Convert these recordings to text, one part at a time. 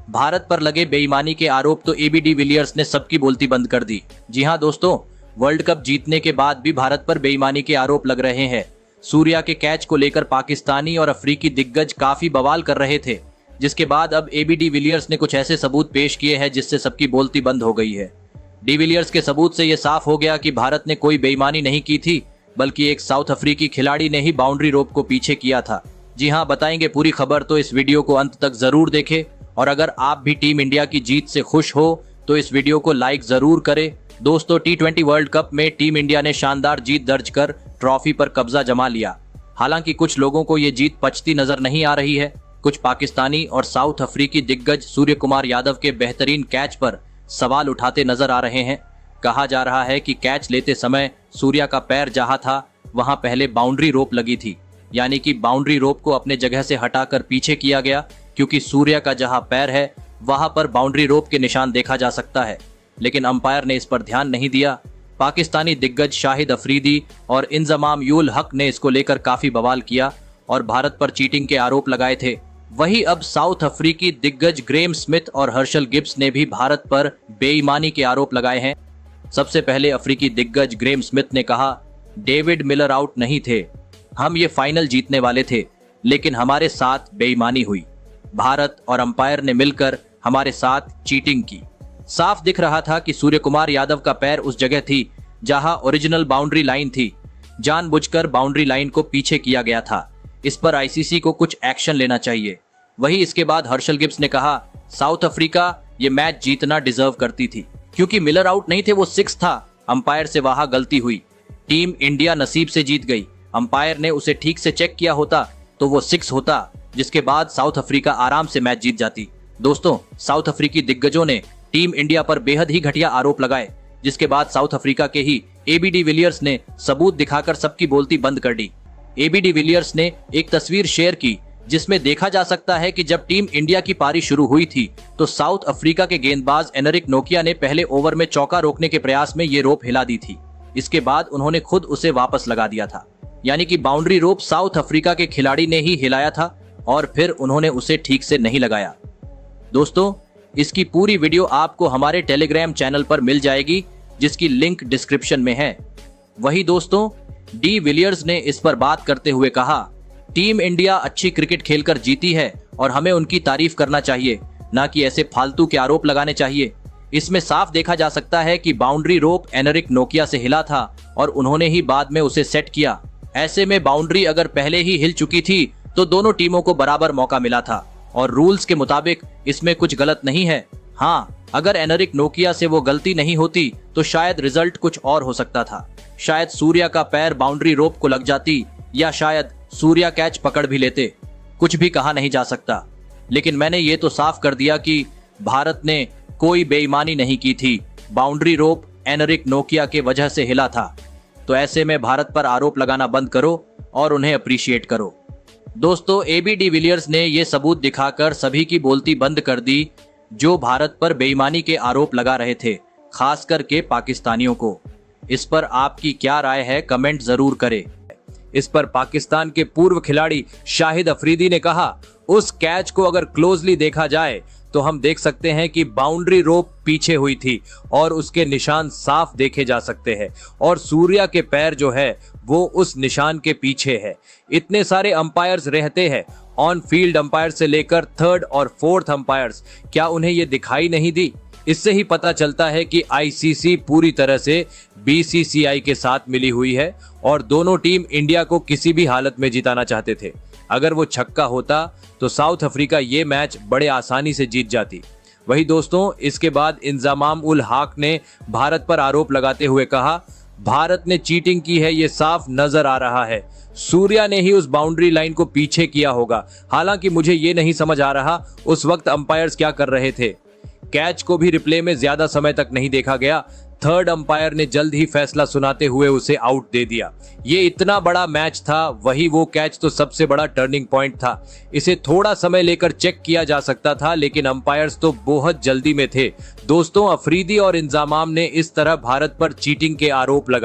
भारत पर लगे बेईमानी के आरोप तो एबी डिविलियर्स ने सबकी बोलती बंद कर दी। जी हां दोस्तों, वर्ल्ड कप जीतने के बाद भी भारत पर बेईमानी के आरोप लग रहे हैं। सूर्या के कैच को लेकर पाकिस्तानी और अफ्रीकी दिग्गज काफी बवाल कर रहे थे, जिसके बाद अब एबी डिविलियर्स ने कुछ ऐसे सबूत पेश किए हैं जिससे सबकी बोलती बंद हो गई है। डिविलियर्स के सबूत से यह साफ हो गया कि भारत ने कोई बेईमानी नहीं की थी, बल्कि एक साउथ अफ्रीकी खिलाड़ी ने ही बाउंड्री रोप को पीछे किया था। जी हां, बताएंगे पूरी खबर, तो इस वीडियो को अंत तक जरूर देखें। और अगर आप भी टीम इंडिया की जीत से खुश हो तो इस वीडियो को लाइक जरूर करें। दोस्तों, टी20 वर्ल्ड कप में टीम इंडिया ने शानदार जीत दर्ज कर ट्रॉफी पर कब्जा जमा लिया। हालांकि कुछ लोगों को ये जीत पचती नजर नहीं आ रही है। कुछ पाकिस्तानी और साउथ अफ्रीकी दिग्गज सूर्य कुमार यादव के बेहतरीन कैच पर सवाल उठाते नजर आ रहे हैं। कहा जा रहा है कि कैच लेते समय सूर्या का पैर जहां था वहां पहले बाउंड्री रोप लगी थी, यानी कि बाउंड्री रोप को अपने जगह से हटाकर पीछे किया गया, क्योंकि सूर्या का जहां पैर है वहां पर बाउंड्री रोप के निशान देखा जा सकता है। लेकिन अंपायर ने इस पर ध्यान नहीं दिया। पाकिस्तानी दिग्गज शाहिद अफरीदी और इंजमाम उल हक ने इसको लेकर काफी बवाल किया और भारत पर चीटिंग के आरोप लगाए थे। वहीं अब साउथ अफ्रीकी दिग्गज ग्रेम स्मिथ और हर्षल गिब्स ने भी भारत पर बेईमानी के आरोप लगाए हैं। सबसे पहले अफ्रीकी दिग्गज ग्रेम स्मिथ ने कहा, डेविड मिलर आउट नहीं थे, हम ये फाइनल जीतने वाले थे, लेकिन हमारे साथ बेईमानी हुई। भारत और अंपायर ने मिलकर हमारे साथ चीटिंग की। साफ दिख रहा था कि सूर्य कुमार यादव का पैर उस जगह थी जहां ओरिजिनल बाउंड्री लाइन थी। जानबूझकर बाउंड्री लाइन को पीछे किया गया था। इस पर आईसीसी को कुछ एक्शन लेना चाहिए। वहीं इसके बाद हर्षल गिब्स ने कहा, साउथ अफ्रीका ये मैच जीतना डिजर्व करती थी, क्योंकि मिलर आउट नहीं थे, वो 6 था। अंपायर से वहां गलती हुई। टीम इंडिया नसीब से जीत गई। अंपायर ने उसे ठीक से चेक किया होता तो वो 6 होता, जिसके बाद साउथ अफ्रीका आराम से मैच जीत जाती। दोस्तों, साउथ अफ्रीकी दिग्गजों ने टीम इंडिया पर बेहद ही घटिया आरोप लगाए, जिसके बाद साउथ अफ्रीका के ही एबी डिविलियर्स ने सबूत दिखाकर सबकी बोलती बंद कर दी। एबी डिविलियर्स ने एक तस्वीर शेयर की जिसमें देखा जा सकता है कि जब टीम इंडिया की पारी शुरू हुई थी तो साउथ अफ्रीका के गेंदबाज एनरिक नोकिया ने पहले ओवर में चौका रोकने के प्रयास में ये रोप हिला दी थी। इसके बाद उन्होंने खुद उसे वापस लगा दिया था, यानी कि बाउंड्री रोप साउथ अफ्रीका के खिलाड़ी ने ही हिलाया था और फिर उन्होंने उसे ठीक से नहीं लगाया। दोस्तों, इसकी पूरी वीडियो आपको हमारे टेलीग्राम चैनल पर मिल जाएगी, जिसकी लिंक डिस्क्रिप्शन में है। वहीं दोस्तों, डी विलियर्स ने इस पर बात करते हुए कहा, टीम इंडिया अच्छी क्रिकेट खेलकर जीती है और हमें उनकी तारीफ करना चाहिए, ना कि ऐसे फालतू के आरोप लगाने चाहिए। इसमें साफ देखा जा सकता है कि बाउंड्री रोप एनरिक नोकिया से हिला था और उन्होंने ही बाद में उसे सेट किया। ऐसे में बाउंड्री अगर पहले ही हिल चुकी थी तो दोनों टीमों को बराबर मौका मिला था और रूल्स के मुताबिक इसमें कुछ गलत नहीं है। हाँ, अगर एनरिक नोकिया से वो गलती नहीं होती तो शायद रिजल्ट कुछ और हो सकता था। शायद सूर्या का पैर बाउंड्री रोप को लग जाती, या शायद सूर्या कैच पकड़ भी लेते। कुछ भी कहा नहीं जा सकता। लेकिन मैंने ये तो साफ कर दिया कि भारत ने कोई बेईमानी नहीं की थी। बाउंड्री रोप एनरिक नोकिया के वजह से हिला था। तो ऐसे में भारत पर आरोप लगाना बंद करो और उन्हें अप्रिशिएट करो। दोस्तों, एबी डिविलियर्स ने ये सबूत दिखाकर सभी की बोलती बंद कर दी जो भारत पर बेईमानी के आरोप लगा रहे थे, खास करके पाकिस्तानियों को। इस पर आपकी क्या राय है, कमेंट जरूर करें। इस पर पाकिस्तान के पूर्व खिलाड़ी शाहिद अफरीदी ने कहा, उस कैच को अगर क्लोजली देखा जाए तो हम देख सकते हैं कि बाउंड्री रोप पीछे हुई थी और उसके निशान साफ देखे जा सकते हैं और सूर्या के पैर जो है वो उस निशान के पीछे है। इतने सारे अंपायर्स रहते हैं, ऑन फील्ड अंपायर से लेकर 3rd और 4th अंपायर्स, क्या उन्हें ये दिखाई नहीं दी? इससे ही पता चलता है कि आईसीसी पूरी तरह से बीसीसीआई के साथ मिली हुई है और दोनों टीम इंडिया को किसी भी हालत में जिताना चाहते थे। अगर वो छक्का होता तो साउथ अफ्रीका ये मैच बड़े आसानी से जीत जाती। वही दोस्तों, इसके बाद इंजमाम उल हक ने भारत पर आरोप लगाते हुए कहा, भारत ने चीटिंग की है, ये साफ नजर आ रहा है। सूर्या ने ही उस बाउंड्री लाइन को पीछे किया होगा। हालांकि मुझे ये नहीं समझ आ रहा उस वक्त अंपायर्स क्या कर रहे थे। कैच को भी रिप्ले में ज्यादा समय तक नहीं देखा गया। 3rd अंपायर ने जल्द ही फैसला सुनाते हुए उसे आउट दे दिया। ये इतना बड़ा मैच था, वही वो कैच तो सबसे बड़ा टर्निंग पॉइंट था। इसे थोड़ा समय लेकर चेक किया जा सकता था, लेकिन अंपायर्स तो बहुत जल्दी में थे। दोस्तों, अफरीदी और इंजमाम ने इस तरह भारत पर चीटिंग के आरोप लगाए।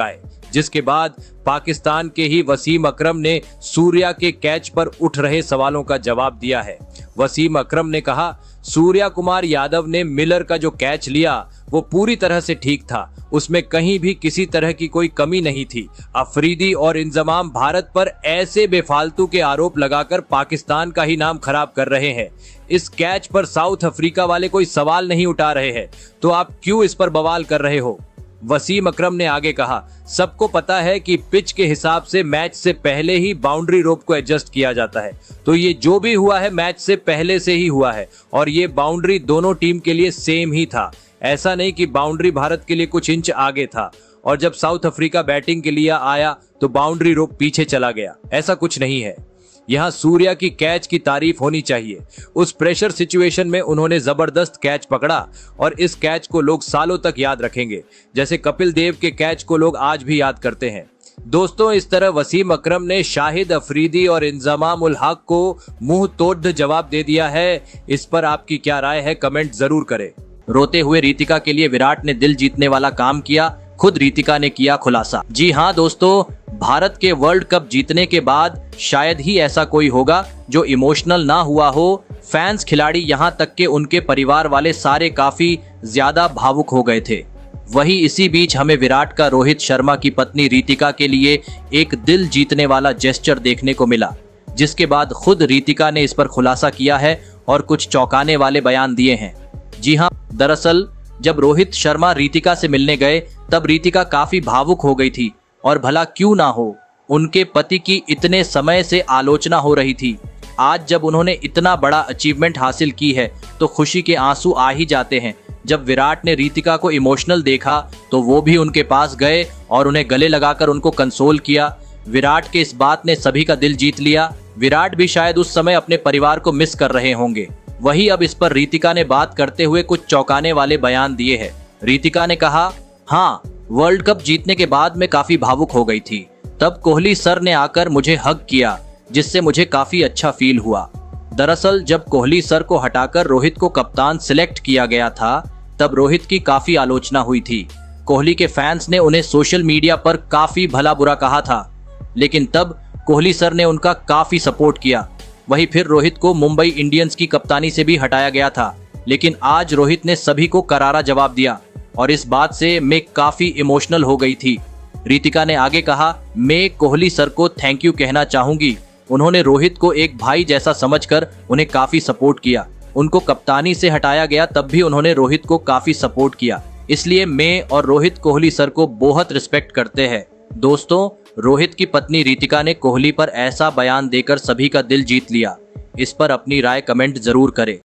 जिसके बाद पाकिस्तान के ही वसीम अकरम ने सूर्या के कैच पर उठ रहे सवालों का जवाब दिया है। वसीम अकरम ने कहा, सूर्या कुमार यादव ने मिलर का जो कैच लिया वो पूरी तरह से ठीक था, उसमें कहीं भी किसी तरह की कोई कमी नहीं थी। अफरीदी और इंजमाम भारत पर ऐसे बेफालतू के आरोप लगाकर पाकिस्तान का ही नाम खराब कर रहे हैं। इस कैच पर साउथ अफ्रीका वाले कोई सवाल नहीं उठा रहे हैं, तो आप क्यों इस पर बवाल कर रहे हो। वसीम अकरम ने आगे कहा, सबको पता है कि पिच के हिसाब से मैच से पहले ही बाउंड्री रोप को एडजस्ट किया जाता है, तो ये जो भी हुआ है मैच से पहले से ही हुआ है और ये बाउंड्री दोनों टीम के लिए सेम ही था। ऐसा नहीं कि बाउंड्री भारत के लिए कुछ इंच आगे था और जब साउथ अफ्रीका बैटिंग के लिए आया तो बाउंड्री रोप पीछे चला गया, ऐसा कुछ नहीं है। यहाँ सूर्या की कैच की तारीफ होनी चाहिए। उस प्रेशर सिचुएशन में उन्होंने जबरदस्त कैच पकड़ा और इस कैच को लोग सालों तक याद रखेंगे, जैसे कपिल देव के कैच को लोग आज भी याद करते हैं। दोस्तों, इस तरह वसीम अकरम ने शाहिद अफरीदी और इंजमाम उल हक को मुंह तोड़ जवाब दे दिया है। इस पर आपकी क्या राय है, कमेंट जरूर करें। रोते हुए रितिका के लिए विराट ने दिल जीतने वाला काम किया, खुद रितिका ने किया खुलासा। जी हाँ दोस्तों, भारत के वर्ल्ड कप जीतने के बाद शायद ही ऐसा कोई होगा जो इमोशनल ना हुआ हो। फैंस, खिलाड़ी, यहाँ तक के उनके परिवार वाले सारे काफी ज्यादा भावुक हो गए थे। वहीं इसी बीच हमें विराट का रोहित शर्मा की पत्नी रितिका के लिए एक दिल जीतने वाला जेस्चर देखने को मिला, जिसके बाद खुद रितिका ने इस पर खुलासा किया है और कुछ चौंकाने वाले बयान दिए हैं। जी हाँ, दरअसल जब रोहित शर्मा रितिका से मिलने गए तब रितिका काफी भावुक हो गई थी और भला क्यों ना हो, उनके पति की इतने समय से आलोचना हो रही थी। आज जब उन्होंने इतना बड़ा अचीवमेंट हासिल की है तो खुशी के आंसू आ ही जाते हैं। जब विराट ने रितिका को इमोशनल देखा तो वो भी उनके पास गए और उन्हें गले लगाकर उनको कंसोल किया। विराट के इस बात ने सभी का दिल जीत लिया। विराट भी शायद उस समय अपने परिवार को मिस कर रहे होंगे। वही अब इस पर रितिका ने बात करते हुए कुछ चौंकाने वाले बयान दिए हैं। रितिका ने कहा, हाँ, वर्ल्ड कप जीतने के बाद मैं काफी भावुक हो गई थी। तब कोहली सर ने आकर मुझे हग किया, जिससे मुझे काफी अच्छा फील हुआ। दरअसल जब कोहली सर को हटाकर रोहित को कप्तान सिलेक्ट किया गया था तब रोहित की काफी आलोचना हुई थी। कोहली के फैंस ने उन्हें सोशल मीडिया पर काफी भला बुरा कहा था, लेकिन तब कोहली सर ने उनका काफी सपोर्ट किया। वहीं फिर रोहित को मुंबई इंडियंस की कप्तानी से भी हटाया गया था, लेकिन आज रोहित ने सभी को करारा जवाब दिया और इस बात से मैं काफी इमोशनल हो गई थी। रितिका ने आगे कहा, मैं कोहली सर को थैंक यू कहना चाहूंगी। उन्होंने रोहित को एक भाई जैसा समझकर उन्हें काफी सपोर्ट किया। उनको कप्तानी से हटाया गया तब भी उन्होंने रोहित को काफी सपोर्ट किया, इसलिए मैं और रोहित कोहली सर को बहुत रिस्पेक्ट करते हैं। दोस्तों, रोहित की पत्नी रितिका ने कोहली पर ऐसा बयान देकर सभी का दिल जीत लिया। इस पर अपनी राय कमेंट जरूर करें।